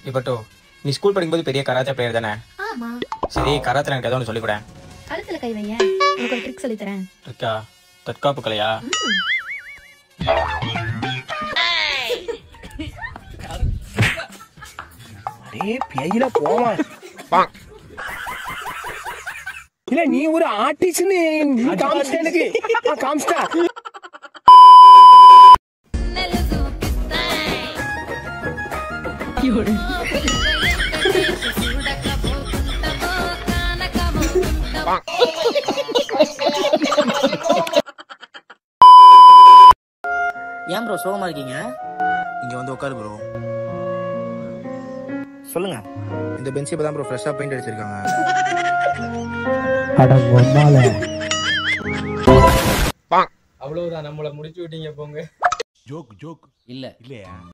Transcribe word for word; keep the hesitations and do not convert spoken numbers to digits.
இப்பட்டோ நீ ஸ்கூல் படிக்கும்போது பெரிய கராத்தே பிளேயர் தானே? ஆமா. சரி, கராத்தே எனக்கு ஏதோ ஒன்று சொல்லிக் கொடு. கழுத்துல கை வைங்க, உங்களுக்கு ஒரு ட்ரிக் சொல்லி தரேன். ட்ரிக்கா? தற்காப்பு கலையா? அடே பேயில போமா. இல்ல நீ ஒரு ஆர்டிஸ்ட்னு காமிச்ச எனக்கு. காமிச்சா ஏன் ப்ரோ சோகமா இருக்கீங்க? இங்க வந்து உட்காரு ப்ரோ. சொல்லுங்க. இந்த பெஞ்ச் இப்பதான் ப்ரோ ஃப்ரெஷ்ஷா பெயிண்ட் அடிச்சிருக்காங்க. அவ்வளவுதான், நம்மள முடிச்சு விட்டீங்க போங்க. ஜோக் ஜோக் இல்ல இல்லையா?